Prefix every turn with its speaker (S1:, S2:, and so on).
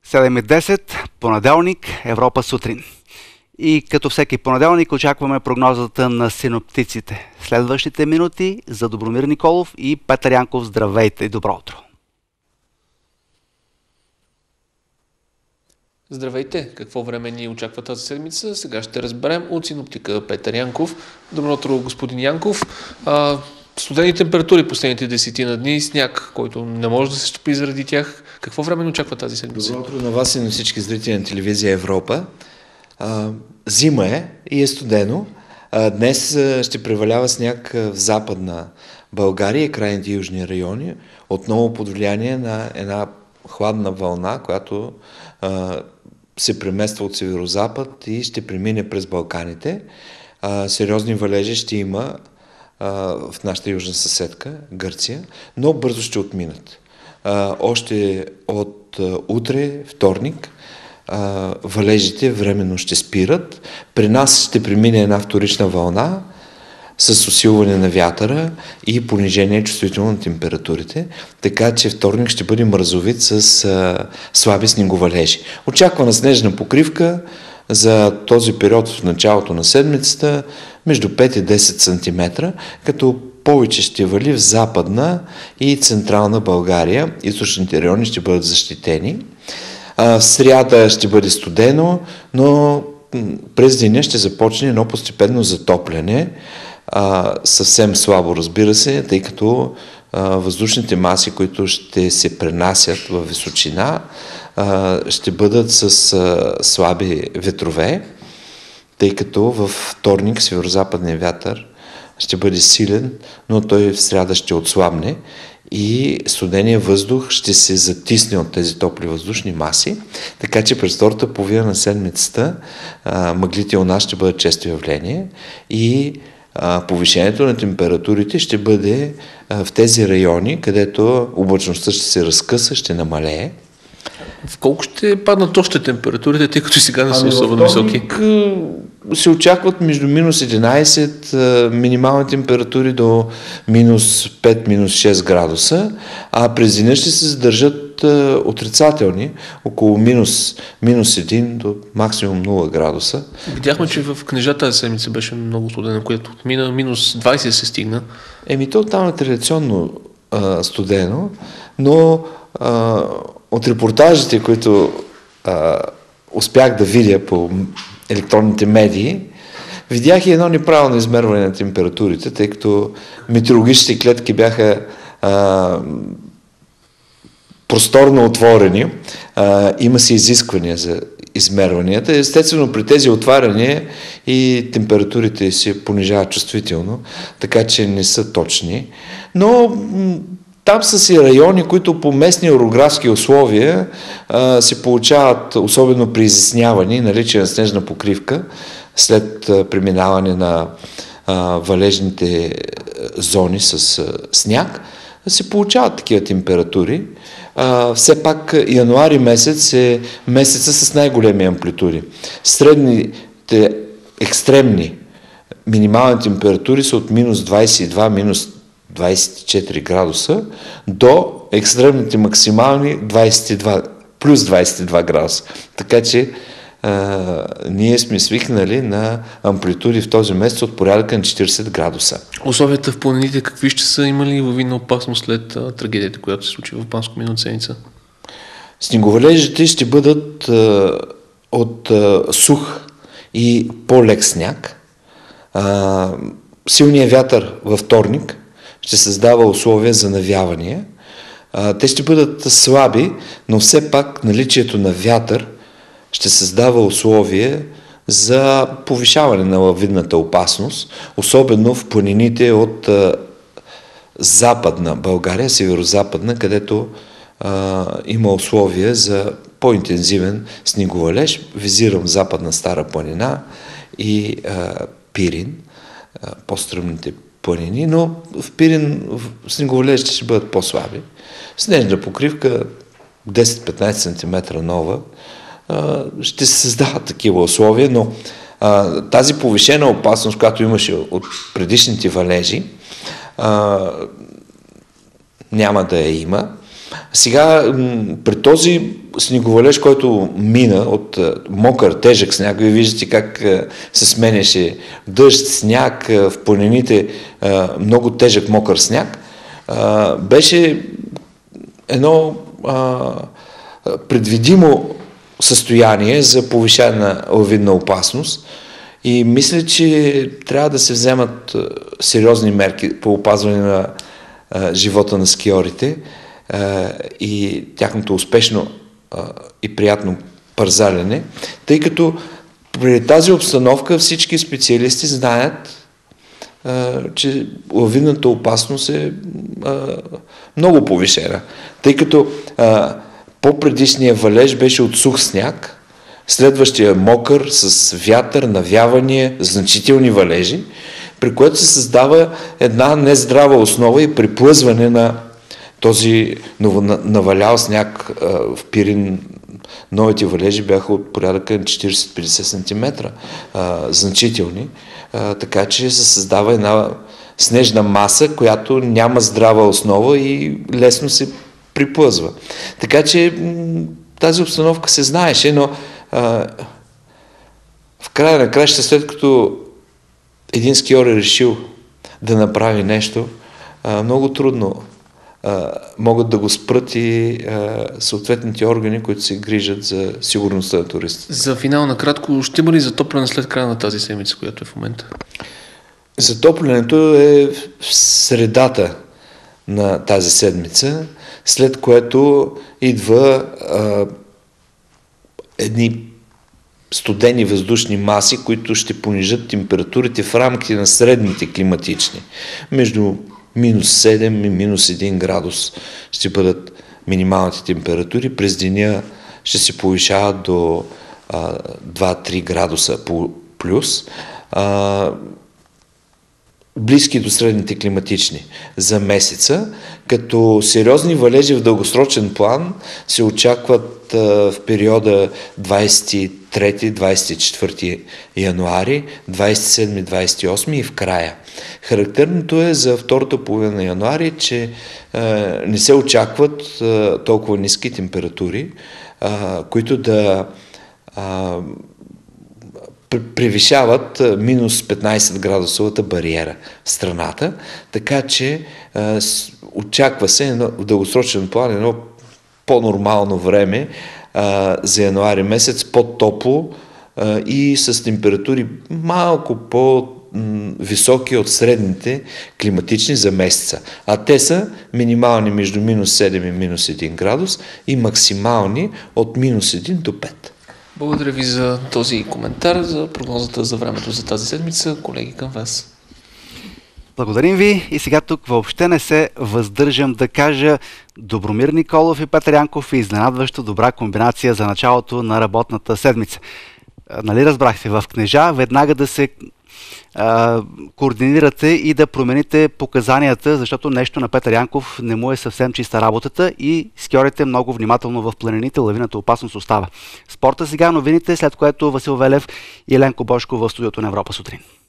S1: 7:10, понеделник, Европа сутрин. И като всеки понеделник очакваме прогнозата на синоптиците. Следващите минути за Добромир Николов и Петър Янков. Здравейте и добро утро!
S2: Здравейте! Какво време ни очаква тази седмица? Сега ще разберем от синоптика Петър Янков. Добро утро, господин Янков. Студени температури последните 10 дни, сняг, който не може да се стопи заради тях. Какво време ни очаква тази седмица?
S3: Добро утро на вас и на всички зрители на телевизия Европа. Зима е и е студено. Днес ще превалява сняг в западна България и крайните южни райони. Отново под влияние на една хладна вълна, която се премества от северозапад и ще премине през Балканите. Сериозни валежи ще има в нашата южна съседка, Гърция, но бързо ще отминат. Още от утре, вторник, валежите временно ще спират. При нас ще премине една вторична вълна с усилване на вятъра и понижение чувствително на температурите, така че вторник ще бъде мразовит с слаби снеговалежи. Очаквана снежна покривка за този период в началото на седмицата между 5 и 10 см, като повече ще вали в западна и централна България. Източните райони ще бъдат защитени. В сряда ще бъде студено, но през деня ще започне едно постепенно затопляне. Съвсем слабо, разбира се, тъй като въздушните маси, които ще се пренасят във височина, ще бъдат с слаби ветрове, тъй като във вторник северозападният вятър ще бъде силен, но той в сряда ще отслабне и студения въздух ще се затисне от тези топли въздушни маси, така че през втората половина на седмицата мъглите у нас ще бъдат често явление и повишението на температурите ще бъде в тези райони, където облачността ще се разкъса, ще намалее.
S2: В колко ще паднат още температурите, тъй като сега не са особено високи?
S3: Се очакват между минус 11 минимални температури до минус 5, минус 6 градуса, а през деня ще се задържат отрицателни, около минус 1 до максимум 0 градуса.
S2: Видяхме, че в книжата тази седмица беше много студено, което отмина, минус 20 се стигна.
S3: То там е традиционно студено, но от репортажите, които успях да видя по електронните медии, видях и едно неправилно измерване на температурите, тъй като метеорологичните клетки бяха просторно отворени. Има си изисквания за измерванията. Естествено, при тези отваряния и температурите се понижават чувствително, така че не са точни. Но там са си райони, които по местни орографски условия се получават, особено при изясняване, наличие на снежна покривка, след преминаване на валежните зони с сняг, се получават такива температури. Все пак януари месец е месеца с най-големи амплитуди. Средните екстремни минимални температури са от минус 22, минус 24 градуса до екстремните максимални 22, плюс 22 градуса. Така че ние сме свикнали на амплитуди в този месец от порядъка на 40 градуса.
S2: Условията в планините какви ще са? Има ли лавинна опасност след трагедията, която се случи в Банско миналата седмица?
S3: Снеговалежите ще бъдат от сух и по-лек сняг. Силният вятър във вторник ще създава условия за навявания. Те ще бъдат слаби, но все пак наличието на вятър ще създава условия за повишаване на лавинната опасност, особено в планините от западна България, северозападна, където има условия за по-интензивен снеговалеж. Визирам западна Стара планина и Пирин, по-стръмните планини, но в Пирин снеговалежите ще бъдат по-слаби. Снежна покривка 10-15 см нова ще се създават такива условия, но тази повишена опасност, която имаше от предишните валежи, няма да я има. Сега, при този снеговалеж, който мина от мокър, тежък сняг, вие виждате как се сменяше дъжд, сняг, в планините много тежък мокър сняг, беше едно предвидимо състояние за повишаване на лавинна опасност и мисля, че трябва да се вземат сериозни мерки по опазване на живота на скиорите и тяхното успешно и приятно пързалене, тъй като при тази обстановка всички специалисти знаят, че лавинната опасност е много повишена, тъй като по-предишния валеж беше от сух сняг, следващия мокър с вятър, навявания, значителни валежи, при което се създава една нездрава основа и приплъзване на този новонавалял сняг в Пирин. Новите валежи бяха от порядъка на 40-50 см, значителни, така че се създава една снежна маса, която няма здрава основа и лесно се приплъзва. Така че тази обстановка се знаеше, но в края на краща, след като един скиор е решил да направи нещо, много трудно могат да го спрат и съответните органи, които се грижат за сигурността на туристите.
S2: За финал накратко, ще има ли затопляне след края на тази седмица, която е в момента?
S3: Затоплянето е в средата на тази седмица, след което идва едни студени въздушни маси, които ще понижат температурите в рамките на средните климатични. Между минус 7 и минус 1 градус ще бъдат минималните температури. През деня ще се повишават до 2-3 градуса плюс. Близки до средните климатични за месеца, като сериозни валежи в дългосрочен план се очакват в периода 23-24 януари, 27-28 и в края. Характерното е за втората половина на януари, че не се очакват толкова ниски температури, които да превишават минус 15 градусовата бариера в страната, така че очаква се в дългосрочен план едно по-нормално време за януари месец, по-топло и с температури малко по-високи от средните климатични за месеца. А те са минимални между минус 7 и минус 1 градус и максимални от минус 1 до 5.
S2: Благодаря ви за този коментар, за прогнозата за времето за тази седмица. Колеги, към вас.
S1: Благодарим ви и сега тук въобще не се въздържам да кажа Добромир Николов и Петър Янков и изненадващо добра комбинация за началото на работната седмица. Нали разбрахте, в Кнежа веднага да се координирате и да промените показанията, защото нещо на Петър Янков не му е съвсем чиста работата и скиорите много внимателно в планините, лавината опасност остава. Спорта сега, новините, след което Васил Велев и Еленко Божко в студиото на Европа сутрин.